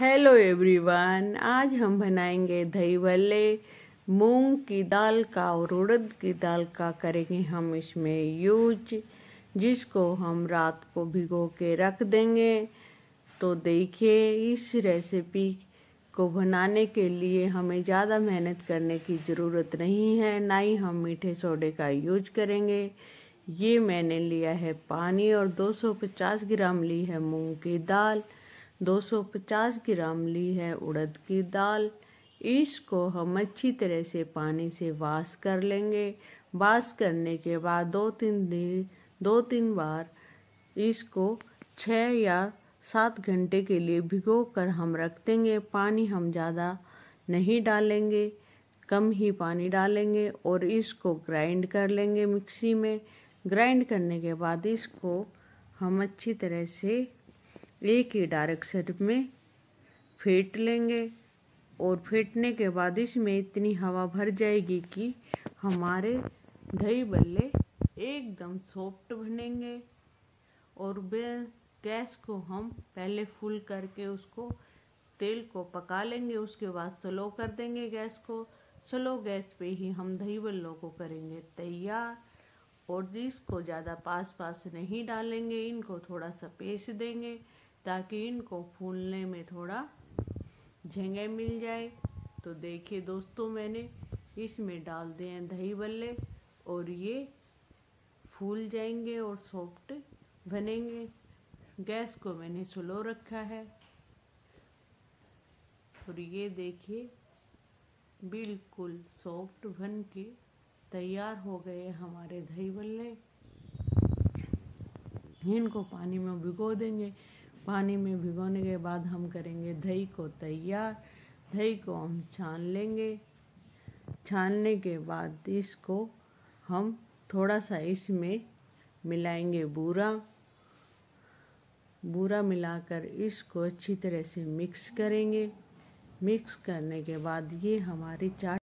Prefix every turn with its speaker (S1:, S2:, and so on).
S1: Hello everyone, आज हम बनाएंगे दही भल्ले। मूंग की दाल का और उड़द की दाल का करेंगे हम इसमें यूज, जिसको हम रात को भिगो के रख देंगे। तो देखिए, इस रेसिपी को बनाने के लिए हमें ज़्यादा मेहनत करने की ज़रूरत नहीं है, ना ही हम मीठे सोडे का यूज करेंगे। ये मैंने लिया है पानी और 250 ग्राम ली है मूंग की दाल, 250 ग्राम ली है उड़द की दाल। इसको हम अच्छी तरह से पानी से वॉश कर लेंगे। वॉश करने के बाद दो तीन बार इसको 6 या 7 घंटे के लिए भिगो कर हम रख देंगे। पानी हम ज़्यादा नहीं डालेंगे, कम ही पानी डालेंगे और इसको ग्राइंड कर लेंगे मिक्सी में। ग्राइंड करने के बाद इसको हम अच्छी तरह से एक ही डायरेक्शन में फेंट लेंगे और फेंटने के बाद इसमें इतनी हवा भर जाएगी कि हमारे दही भल्ले एकदम सॉफ्ट बनेंगे। और गैस को हम पहले फुल करके उसको तेल को पका लेंगे, उसके बाद स्लो कर देंगे गैस को। स्लो गैस पे ही हम दही भल्लों को करेंगे तैयार। और इसको ज़्यादा पास नहीं डालेंगे, इनको थोड़ा सा पेश देंगे ताकि इनको फूलने में थोड़ा जगह मिल जाए। तो देखिए दोस्तों, मैंने इसमें डाल दिए हैं दही भल्ले और ये फूल जाएंगे और सॉफ्ट बनेंगे। गैस को मैंने स्लो रखा है और ये देखिए बिल्कुल सॉफ्ट बन के तैयार हो गए हमारे दही भल्ले। इनको पानी में भिगो देंगे। पानी में भिगोने के बाद हम करेंगे दही को तैयार। दही को हम छान लेंगे। छानने के बाद इसको हम थोड़ा सा इसमें मिलाएंगे बूरा मिलाकर इसको अच्छी तरह से मिक्स करेंगे। मिक्स करने के बाद ये हमारी चाट